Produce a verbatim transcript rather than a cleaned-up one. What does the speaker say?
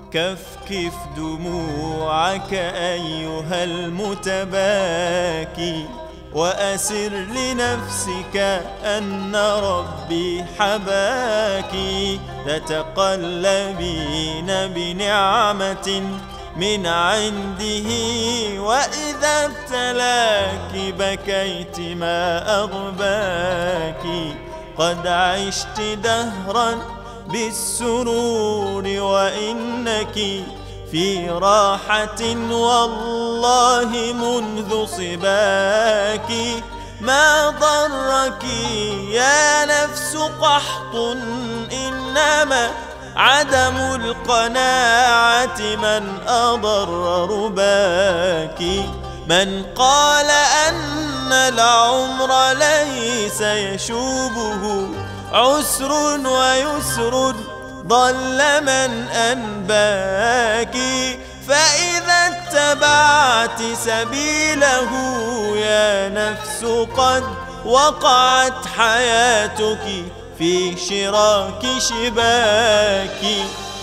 كفكف دموعك أيها المتباكي، وأسر لنفسك أن ربي حباكِ. تتقلبين بنعمة من عنده، وإذا ابتلاك بكيت ما أغباك. قد عشت دهرا بالسرور وإنك في راحة والله منذ صباك. ما ضرك يا نفس قحط، إنما عدم القناعة من أضر رباك. من قال أن العمر ليس يشوبه عسر ويسر ضل من أنباك. فإذا اتبعت سبيله يا نفس قد وقعت حياتك في شراك شباك.